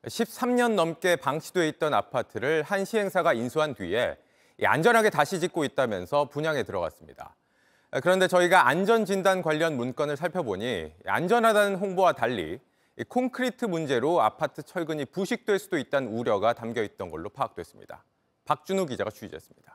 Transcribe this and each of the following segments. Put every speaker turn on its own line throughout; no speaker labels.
13년 넘게 방치돼 있던 아파트를 한 시행사가 인수한 뒤에 안전하게 다시 짓고 있다면서 분양에 들어갔습니다. 그런데 저희가 안전진단 관련 문건을 살펴보니 안전하다는 홍보와 달리 콘크리트 문제로 아파트 철근이 부식될 수도 있다는 우려가 담겨 있던 걸로 파악됐습니다. 박준우 기자가 취재했습니다.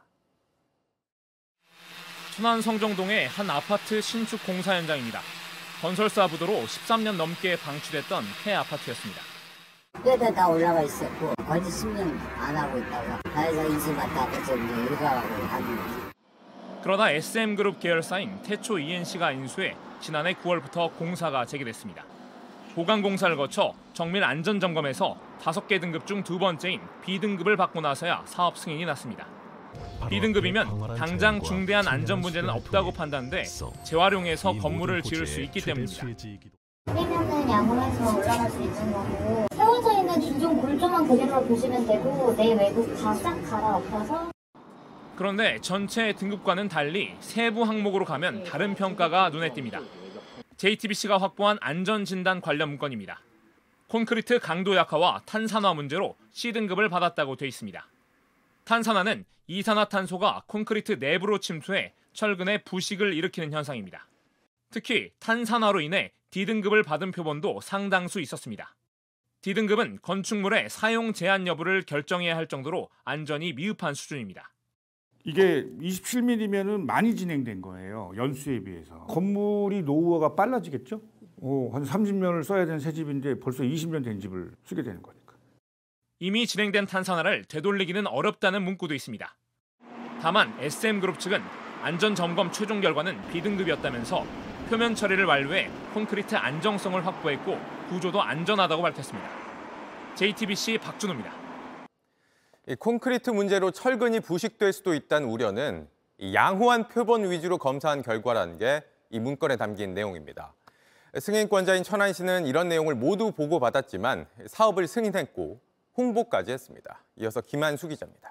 천안 성정동의 한 아파트 신축 공사 현장입니다. 건설사 부도로 13년 넘게 방치됐던 폐 아파트였습니다.
뼈도 다 올라가 있었고 거의 10년 안 하고 있다가 그래서 인수받다 그래서 이제 일가하고 하는 거지.
그러다 SM그룹 계열사인 태초 ENC가 인수해 지난해 9월부터 공사가 재개됐습니다. 보강 공사를 거쳐 정밀 안전 점검에서 5개 등급 중 2번째인 B등급을 받고 나서야 사업 승인이 났습니다. B등급이면 당장 중대한 안전 문제는 없다고 판단돼 재활용해서 건물을 지을 수 있기 때문입니다.
뿌리면은 양호해서 올라갈 수 있는 거고 세워져 있는 기존 골조만 그대로 보시면 되고 내 외부 다 싹 갈아엎어서.
그런데 전체 등급과는 달리 세부 항목으로 가면 다른 평가가 눈에 띕니다. JTBC가 확보한 안전진단 관련 문건입니다. 콘크리트 강도 약화와 탄산화 문제로 C등급을 받았다고 돼 있습니다. 탄산화는 이산화탄소가 콘크리트 내부로 침투해 철근의 부식을 일으키는 현상입니다. 특히 탄산화로 인해 D등급을 받은 표본도 상당수 있었습니다. D등급은 건축물의 사용 제한 여부를 결정해야 할 정도로 안전이 미흡한 수준입니다.
이게 27mm면은 많이 진행된 거예요. 연수에 비해서. 건물이 노후화가 빨라지겠죠? 한 30년을 써야 되는 새 집인데 벌써 20년 된 집을 쓰게 되는 거니까.
이미 진행된 탄산화를 되돌리기는 어렵다는 문구도 있습니다. 다만 SM그룹 측은 안전점검 최종 결과는 B등급이었다면서 표면 처리를 완료해 콘크리트 안정성을 확보했고 구조도 안전하다고 밝혔습니다. JTBC 박준호입니다.
콘크리트 문제로 철근이 부식될 수도 있다는 우려는 양호한 표본 위주로 검사한 결과라는 게 이 문건에 담긴 내용입니다. 승인권자인 천안시는 이런 내용을 모두 보고받았지만 사업을 승인했고 홍보까지 했습니다. 이어서 김한수 기자입니다.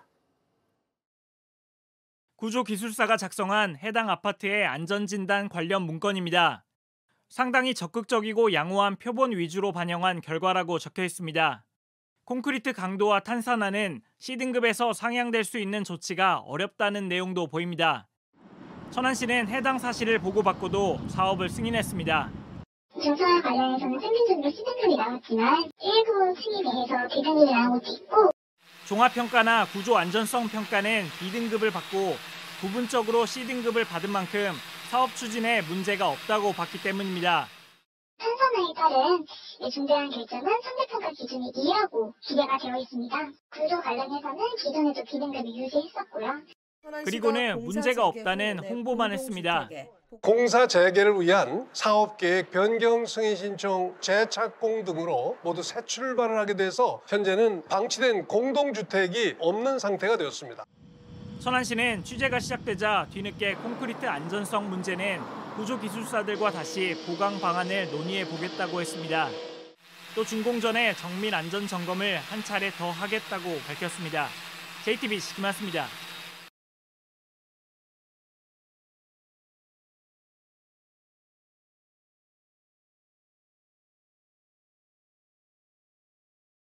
구조기술사가 작성한 해당 아파트의 안전진단 관련 문건입니다. 상당히 적극적이고 양호한 표본 위주로 반영한 결과라고 적혀 있습니다. 콘크리트 강도와 탄산화는 C등급에서 상향될 수 있는 조치가 어렵다는 내용도 보입니다. 천안시는 해당 사실을 보고받고도 사업을 승인했습니다.
증서와 관련해서는 평균적으로 C등급이 나왔지만 일부 층에 대해서 D등급이 나온 것도 있고
종합평가나 구조 안전성 평가는 B등급을 받고 부분적으로 C등급을 받은 만큼 사업 추진에 문제가 없다고 봤기 때문입니다.
탄산화에 따른 중대한 결정은 상대평가 기준이 2라고 기재가 되어 있습니다. 구조 관련해서는 기존에도 B등급을 유지했었고요.
그리고는 문제가 없다는 홍보만 했습니다.
공사 재개를 위한 사업계획 변경 승인 신청 재착공 등으로 모두 새 출발을 하게 돼서 현재는 방치된 공동주택이 없는 상태가 되었습니다.
천안시는 취재가 시작되자 뒤늦게 콘크리트 안전성 문제는 구조기술사들과 다시 보강 방안을 논의해 보겠다고 했습니다. 또 준공 전에 정밀 안전 점검을 한 차례 더 하겠다고 밝혔습니다. JTBC 김한수입니다.